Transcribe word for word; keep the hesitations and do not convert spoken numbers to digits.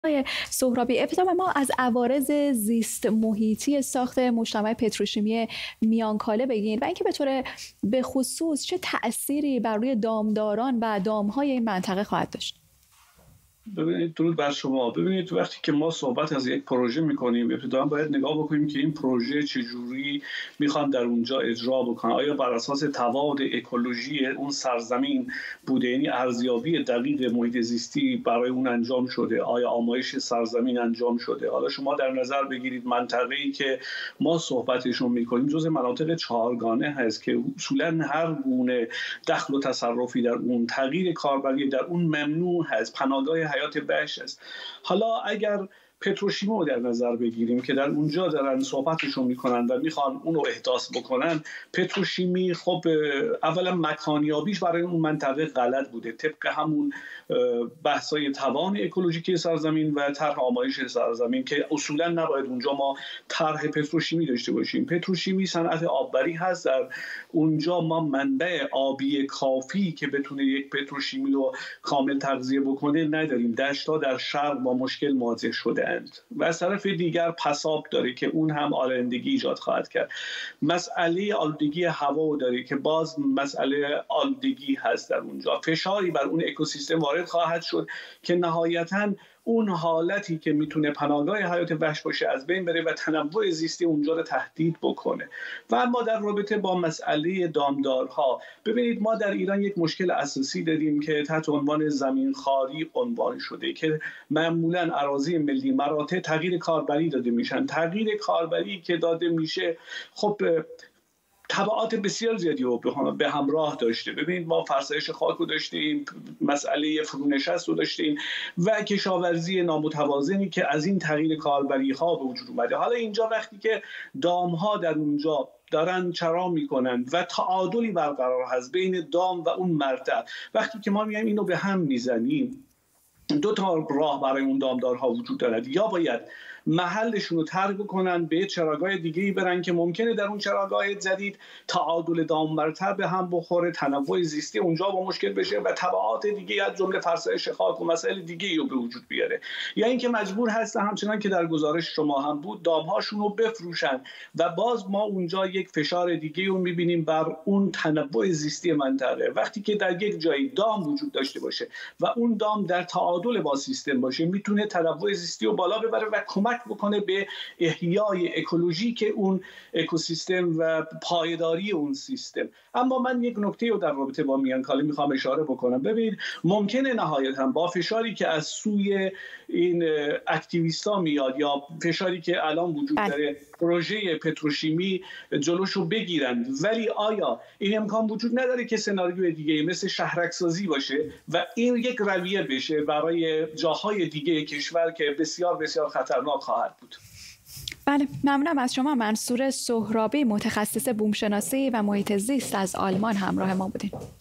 آقای سهرابی، ابتدا ما از عوارض زیست محیطی ساخت مجتمع پتروشیمی میانکاله بگین و اینکه به طور به خصوص چه تأثیری بر روی دامداران و دامهای این منطقه خواهد داشت. ببینید، درود بر شما. ببینید، وقتی که ما صحبت از یک پروژه میکنیم، ابتدا باید نگاه بکنیم که این پروژه چجوری میخوان در اونجا اجرا بکنن. آیا بر اساس تواد اکولوژی اون سرزمین بوده، یعنی ارزیابی دقیق محیط زیستی برای اون انجام شده؟ آیا آمایش سرزمین انجام شده؟ حالا شما در نظر بگیرید منطقه‌ای که ما صحبتشون میکنیم جزء مناطق چهارگانه هست که اصولا هر گونه دخل و تصرفی در اون، تغییر کاربری در اون ممنوع هست، پناهگاه حیات وحش است. حالا اگر پتروشیمی رو در نظر بگیریم که در اونجا دارن صحبتشون میکنن و میخوان اون رو احداث بکنن، پتروشیمی خب اولا مکانیابیش برای اون منطقه غلط بوده، طبق همون بحثای توان اکولوژیکی سرزمین و طرح آمایش سرزمین که اصولا نباید اونجا ما طرح پتروشیمی داشته باشیم. پتروشیمی صنعت آببری هست، در اونجا ما منبع آبی کافی که بتونه یک پتروشیمی رو کامل تغذیه بکنه نداریم. دشت‌ها در شرق با مشکل مواجه شده و از طرف دیگر پساب داره که اون هم آلودگی ایجاد خواهد کرد. مسئله آلودگی هوا داره که باز مسئله آلودگی هست در اونجا. فشاری بر اون اکوسیستم وارد خواهد شد که نهایتاً اون حالتی که میتونه پناهگاه حیات وحش باشه از بین بره و تنوع زیستی اونجا رو تهدید بکنه. و اما در رابطه با مسئله دامدارها، ببینید ما در ایران یک مشکل اساسی داریم که تحت عنوان زمینخواری عنوان شده که معمولاً اراضی ملی مراتع تغییر کاربری داده میشن. تغییر کاربری که داده میشه خب تبعات بسیار زیادی رو به همراه داشته. ببینید ما فرسایش خاک رو داشتیم، مسئله فرونشست رو داشتیم و کشاورزی نامتوازنی که از این تغییر کاربری ها به وجود اومده. حالا اینجا وقتی که دام ها در اونجا دارن چرا میکنن و تعادلی برقرار هست بین دام و اون مرتع، وقتی که ما میایم اینو به هم میزنیم، دو تا راه برای اون دامدارها وجود دارد. یا باید محلشون رو ترک بکنن، به چراگاه دیگه‌ای برن که ممکنه در اون چراگاه جدید تعادل دام مرتع به هم بخوره، تنوع زیستی اونجا با مشکل بشه و تبعات دیگه از جمله فرسایش خاک و مسائل دیگه‌ای رو به وجود بیاره. یا اینکه مجبور هستن همچنان که در گزارش شما هم بود دامهاشون رو بفروشن و باز ما اونجا یک فشار دیگه‌ای رو می‌بینیم بر اون تنوع زیستی منطقه. وقتی که در یک جایی دام وجود داشته باشه و اون دام در تعادل با سیستم باشه، میتونه تنوع زیستی رو بالا ببره و کمک بکنه به احیای اکولوژیک اون اکوسیستم و پایداری اون سیستم. اما من یک نکته رو در رابطه با میانکاله میخوام اشاره بکنم. ببینید ممکنه نهایتاً با فشاری که از سوی این اکتیویستا میاد یا فشاری که الان وجود داره پروژه پتروشیمی جلوشو بگیرن، ولی آیا این امکان وجود نداره که سناریوی دیگه مثل شهرک سازی باشه و این یک رویه بشه برای جاهای دیگه کشور که بسیار بسیار خطرناک خواهد بود؟ بله، ممنونم از شما. منصور سهرابی، متخصص بومشناسی و محیط زیست از آلمان همراه ما بودین.